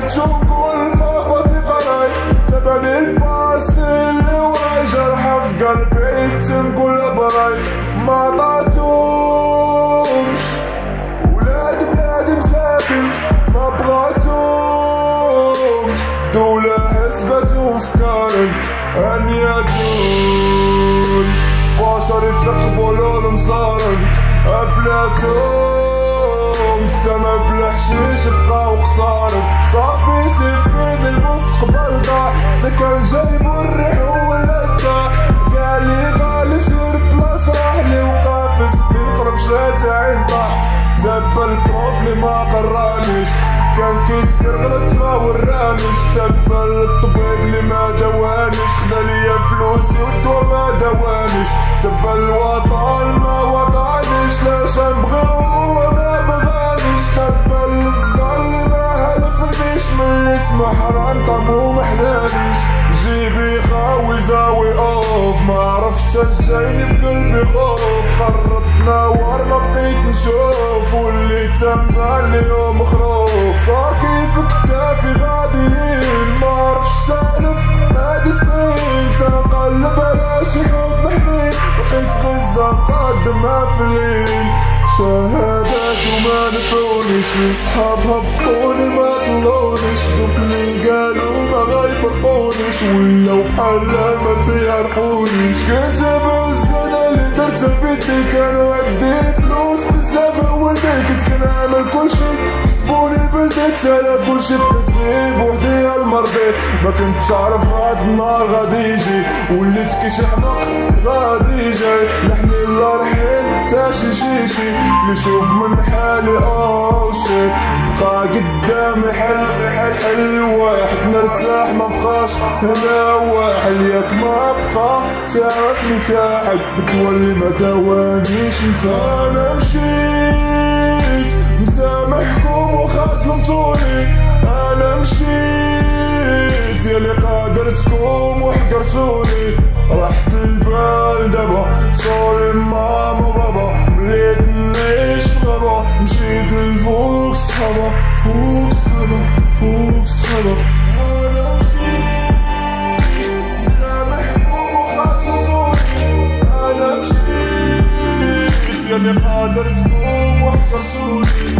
شو نقول فاقتي قراي تبعني الباس اللي وراي جرحة في قلبي تنقول براي ما عطاتهمش ولاد بلادي مساكن ما بغاتهمش دولة حسبتهم فكارن أن يدول بشر يتقبلوا المصارن أبلاتهم سما بلا حشيش بقاو قصارن صافي سيفين المستقبل ضاع تا كان جايبو الريح واللذة قالي غالي سور بلاص راحلي وقع في سبيل طرب جات عين طاح تبا البروف لي ما قرانيش كان كيسكر غلط ما ورانيش تبا الطبيب لي ما دوانيش خدا ليا فلوسي والدوا ما دوانيش تبا الوطن ما وطنيش لاش نبغي هو ما بغانيش تبا الزر لي ما هلفنيش من الاسم حرام طعمو محلانيش جيبي خاوي زاوي اوف ما عرفتش جايني في قلبي خوف قربت نوار ما بقيت نشوف واللي تمال اليوم خروف صاكي في كتافي غادي لين ما عرفتش سالف هادي سنين تنقلب على شي حضن حنين بقيت غزة نقدمها في الليل شهادات وما نفعونيش لي صحاب هبطوني ما طلعونيش دوك اللي قالوا ما غيفرقونيش ولاو بحال ما تيعرفونيش كنت بالزنا اللي درت بيدي كانوا عندي فلوس بزاف ولدي كنت كنعمل كلشي حسبوني بلدي تالا كلشي بقيت غير بوحدي المرضي ما كنتش عارف هاد النهار غادي يجي وليت كي شي حماق غادي جاي لحني الله رحيل تا شي اللي يشوف من حالي اوه شيت بقى قدامي حل واحد نرتاح ما بقاش هنا واحد ياك ما بقى تعرفني تاحد بتولي ما دوانيش انت انا مشيت مسامحكم وخدمتوني انا مشيت يلي قادرتكم وحقرتوني راحت البال دابا سوري ماما وبابا مليتنيش في غابة مشيت لفوق السما فوق السما فوق السما انا مشيت مسامحكم وخلصوني انا مشيت يلي قادرتكم وحقرتوني